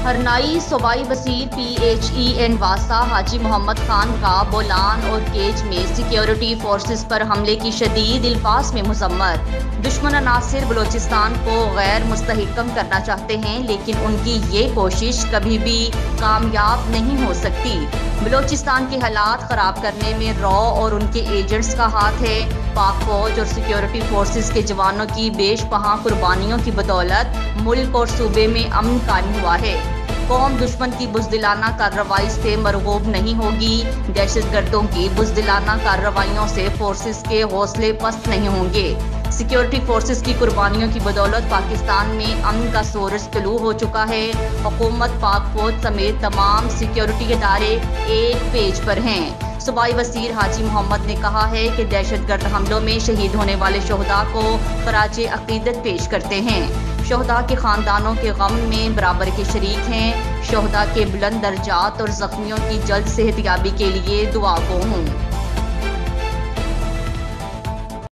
हरनाई सूबाई वज़ीर PHEN वासा हाजी मोहम्मद खान का बोलान और केज में सिक्योरिटी फोर्सेस पर हमले की शदीद अल्फाज में मुज़म्मत। दुश्मन अनासिर बलोचिस्तान को गैर मुस्तहकम करना चाहते हैं, लेकिन उनकी ये कोशिश कभी भी कामयाब नहीं हो सकती। बलोचिस्तान के हालात ख़राब करने में रॉ और उनके एजेंट्स का हाथ है। पाक फौज और सिक्योरिटी फोर्सेस के जवानों की बेशबहा कुर्बानियों की बदौलत मुल्क और सूबे में अमन कायम हुआ है। कौम दुश्मन की बुज़दिलाना कार्रवाई से मरगूब नहीं होगी। दहशतगर्दों की बुज़दिलाना कार्रवाइयों से फोर्सेस के हौसले पस्त नहीं होंगे। सिक्योरिटी फोर्सेस की कुर्बानियों की बदौलत पाकिस्तान में अमन का सूरज तुलू हो चुका है। हुकूमत, पाक फौज समेत तमाम सिक्योरिटी इदारे एक पेज पर हैं। सूबाई वज़ीर हाजी मोहम्मद ने कहा है कि दहशतगर्द हमलों में शहीद होने वाले शोहदा को खराज अक़ीदत पेश करते हैं। शोहदा के ख़ानदानों के गम में बराबर के शरीक हैं। शोहदा के बुलंद दर्जात और ज़ख्मियों की जल्द सेहतयाबी के लिए दुआ गो हूँ।